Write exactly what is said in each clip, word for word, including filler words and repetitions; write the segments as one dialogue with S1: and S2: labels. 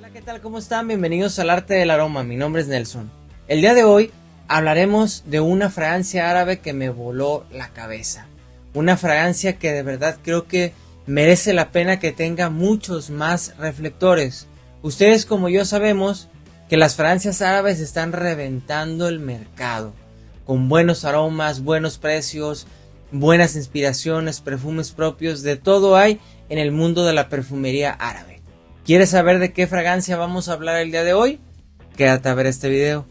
S1: Hola, ¿qué tal? ¿Cómo están? Bienvenidos al Arte del Aroma. Mi nombre es Nelson. El día de hoy hablaremos de una fragancia árabe que me voló la cabeza. Una fragancia que de verdad creo que merece la pena que tenga muchos más reflectores. Ustedes como yo sabemos que las fragancias árabes están reventando el mercado. Con buenos aromas, buenos precios, buenas inspiraciones, perfumes propios, de todo hay en el mundo de la perfumería árabe. ¿Quieres saber de qué fragancia vamos a hablar el día de hoy? Quédate a ver este video.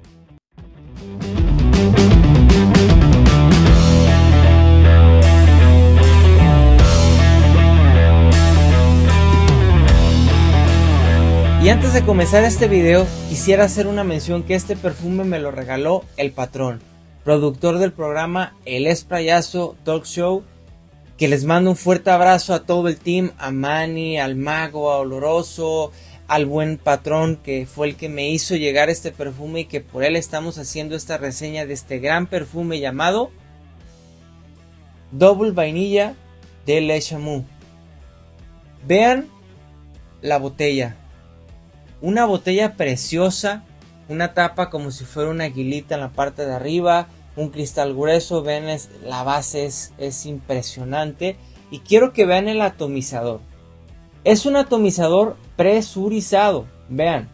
S1: Y antes de comenzar este video, quisiera hacer una mención que este perfume me lo regaló el patrón, productor del programa El Sprayazo Talk Show, que les mando un fuerte abrazo a todo el team, a Manny, al Mago, a Oloroso, al buen patrón que fue el que me hizo llegar este perfume y que por él estamos haciendo esta reseña de este gran perfume llamado Double Vainilla de Le Chameau. Vean la botella, una botella preciosa, una tapa como si fuera una aguilita en la parte de arriba, un cristal grueso. Ven, es, la base es, es impresionante. Y quiero que vean el atomizador. Es un atomizador presurizado. Vean.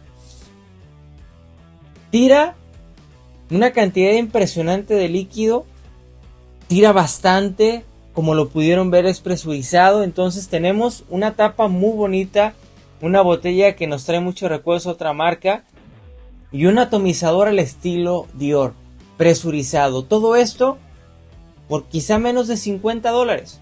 S1: Tira una cantidad impresionante de líquido. Tira bastante. Como lo pudieron ver, es presurizado. Entonces tenemos una tapa muy bonita. Una botella que nos trae muchos recuerdos a otra marca. Y un atomizador al estilo Dior. Presurizado. Todo esto por quizá menos de cincuenta dólares.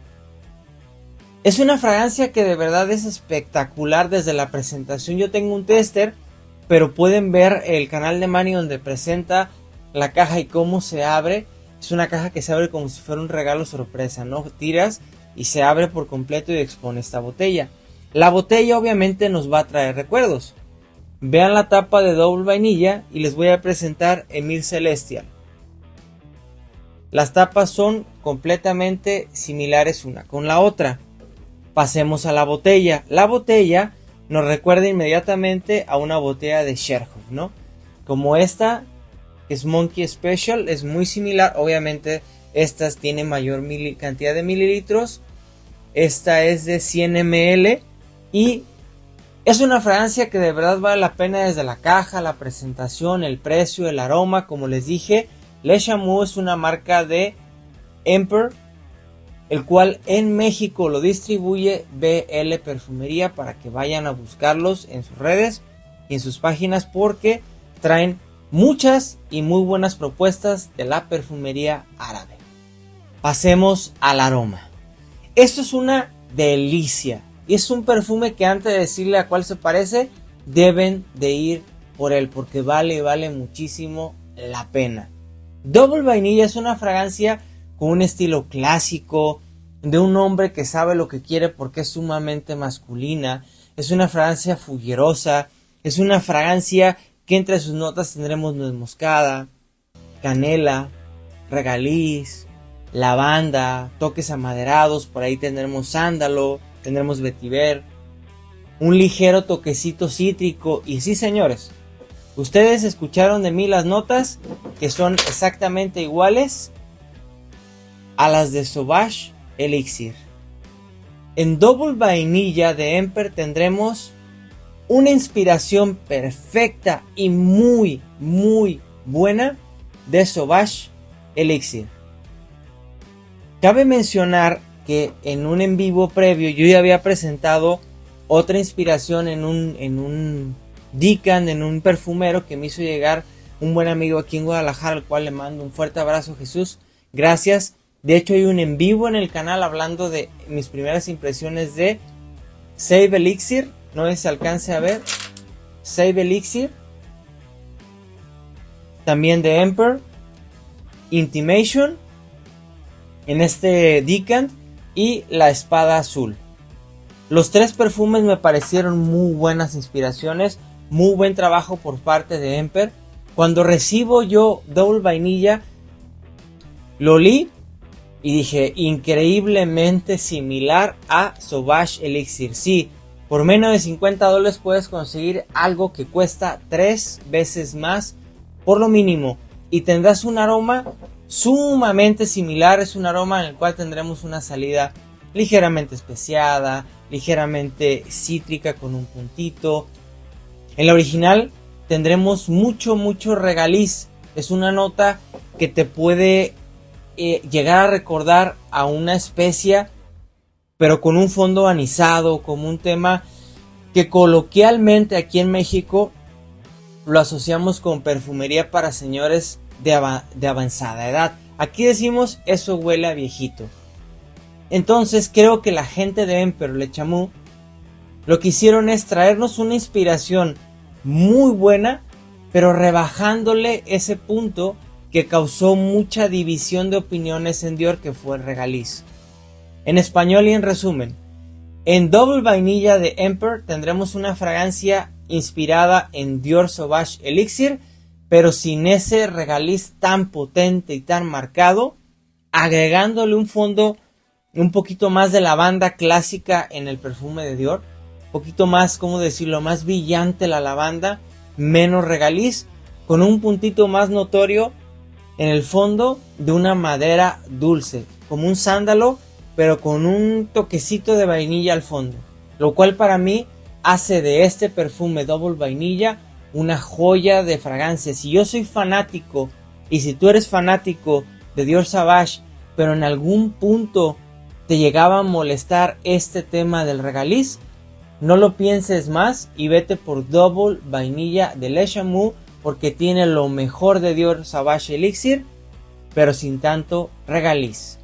S1: Es una fragancia que de verdad es espectacular desde la presentación. Yo tengo un tester, pero pueden ver el canal de Manny donde presenta la caja y cómo se abre. Es una caja que se abre como si fuera un regalo sorpresa, ¿no? Tiras y se abre por completo y expone esta botella. La botella obviamente nos va a traer recuerdos. Vean la tapa de Double Vainilla y les voy a presentar Emir Celestial. Las tapas son completamente similares una con la otra. Pasemos a la botella. La botella nos recuerda inmediatamente a una botella de Cherhoff, ¿no? Como esta, que es Monkey Special, es muy similar. Obviamente estas tienen mayor mili- cantidad de mililitros. Esta es de cien mililitros y es una fragancia que de verdad vale la pena desde la caja, la presentación, el precio, el aroma. Como les dije, Le Chameau es una marca de Emper, el cual en México lo distribuye B L Perfumería, para que vayan a buscarlos en sus redes y en sus páginas, porque traen muchas y muy buenas propuestas de la perfumería árabe. Pasemos al aroma. Esto es una delicia. Y es un perfume que antes de decirle a cuál se parece, deben de ir por él, porque vale, vale muchísimo la pena. Double Vainilla es una fragancia con un estilo clásico, de un hombre que sabe lo que quiere porque es sumamente masculina. Es una fragancia fuguerosa, es una fragancia que entre sus notas tendremos nuez moscada, canela, regaliz, lavanda, toques amaderados, por ahí tendremos sándalo, tendremos vetiver, un ligero toquecito cítrico. Y sí, señores, ustedes escucharon de mí las notas, que son exactamente iguales a las de Sauvage Elixir. En Double Vainilla de Emper tendremos una inspiración perfecta y muy muy buena de Sauvage Elixir. Cabe mencionar que en un en vivo previo yo ya había presentado otra inspiración en un, en un Decant, en un perfumero que me hizo llegar un buen amigo aquí en Guadalajara, al cual le mando un fuerte abrazo, Jesús. Gracias. De hecho hay un en vivo en el canal hablando de mis primeras impresiones de Save Elixir. No sé si se alcance a ver. Save Elixir. También de Emper. Intimation. En este Decant. Y la espada azul. Los tres perfumes me parecieron muy buenas inspiraciones. Muy buen trabajo por parte de Emper. Cuando recibo yo Double Vainilla, lo olí y dije, increíblemente similar a Sauvage Elixir. Sí, Por menos de cincuenta dólares puedes conseguir algo que cuesta tres veces más por lo mínimo. Y tendrás un aroma sumamente similar. Es un aroma en el cual tendremos una salida ligeramente especiada, ligeramente cítrica con un puntito. En la original tendremos mucho, mucho regaliz. Es una nota que te puede eh, llegar a recordar a una especia, pero con un fondo anisado, como un tema que coloquialmente aquí en México lo asociamos con perfumería para señores de, av de avanzada edad. Aquí decimos eso huele a viejito. Entonces creo que la gente de Emperor Le Chameau lo que hicieron es traernos una inspiración muy buena, pero rebajándole ese punto que causó mucha división de opiniones en Dior, que fue el regaliz. En español y en resumen, en Double Vainilla de Emperor tendremos una fragancia inspirada en Dior Sauvage Elixir, pero sin ese regaliz tan potente y tan marcado, agregándole un fondo un poquito más de lavanda clásica en el perfume de Dior, un poquito más, ¿cómo decirlo?, más brillante la lavanda, menos regaliz, con un puntito más notorio en el fondo de una madera dulce, como un sándalo, pero con un toquecito de vainilla al fondo, lo cual para mí hace de este perfume Double Vainilla una joya de fragancia. Si yo soy fanático, y si tú eres fanático de Dior Sauvage, pero en algún punto te llegaba a molestar este tema del regaliz, no lo pienses más y vete por Double Vainilla de Le Chameau, porque tiene lo mejor de Dior Sauvage Elixir, pero sin tanto regaliz.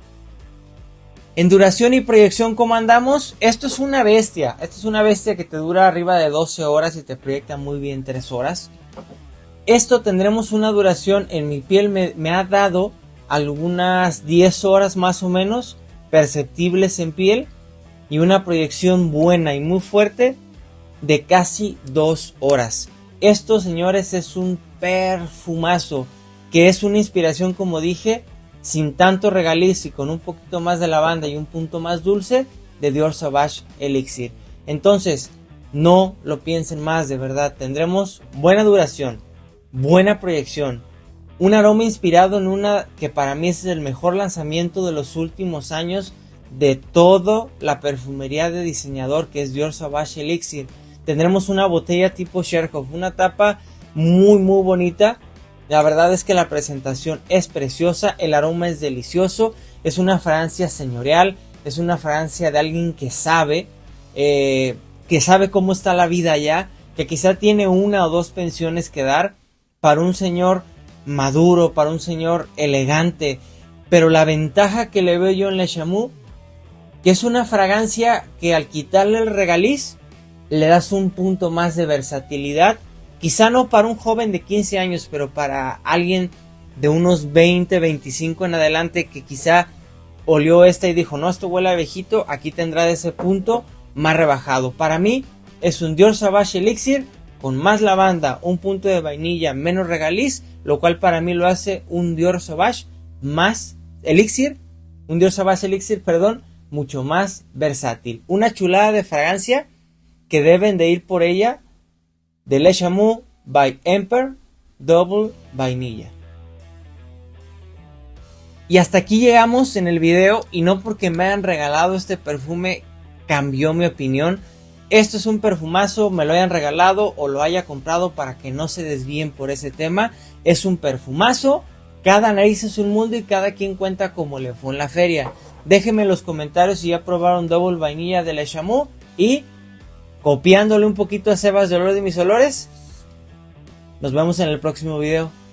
S1: En duración y proyección, ¿cómo andamos? Esto es una bestia. Esto es una bestia que te dura arriba de doce horas y te proyecta muy bien tres horas. Esto tendremos una duración, en mi piel me, me ha dado algunas diez horas más o menos, perceptibles en piel, y una proyección buena y muy fuerte de casi dos horas. Esto, señores, es un perfumazo, que es una inspiración, como dije, sin tanto regaliz y con un poquito más de lavanda y un punto más dulce de Dior Sauvage Elixir. Entonces, no lo piensen más, de verdad. Tendremos buena duración, buena proyección, un aroma inspirado en una que para mí es el mejor lanzamiento de los últimos años de toda la perfumería de diseñador, que es Dior Sauvage Elixir. Tendremos una botella tipo Cherhoff, una tapa muy muy bonita. La verdad es que la presentación es preciosa, el aroma es delicioso, es una fragancia señorial, es una fragancia de alguien que sabe, eh, que sabe cómo está la vida allá, que quizá tiene una o dos pensiones que dar para un señor maduro, para un señor elegante. Pero la ventaja que le veo yo en Le Chameau, que es una fragancia que al quitarle el regaliz, le das un punto más de versatilidad. Quizá no para un joven de quince años, pero para alguien de unos veinte, veinticinco en adelante que quizá olió esta y dijo, no, esto huele a viejito, aquí tendrá de ese punto más rebajado. Para mí es un Dior Sauvage Elixir con más lavanda, un punto de vainilla, menos regaliz, lo cual para mí lo hace un Dior Sauvage más Elixir, un Dior Sauvage Elixir, perdón, mucho más versátil. Una chulada de fragancia que deben de ir por ella, de Le Chameau by Emperor Double Vainilla. Y hasta aquí llegamos en el video, y no porque me hayan regalado este perfume cambió mi opinión. Esto es un perfumazo, me lo hayan regalado o lo haya comprado, para que no se desvíen por ese tema. Es un perfumazo, cada nariz es un mundo y cada quien cuenta como le fue en la feria. Déjenme en los comentarios si ya probaron Double Vainilla de Le Chameau, y copiándole un poquito a Sebas de Olor de Mis Olores. Nos vemos en el próximo video.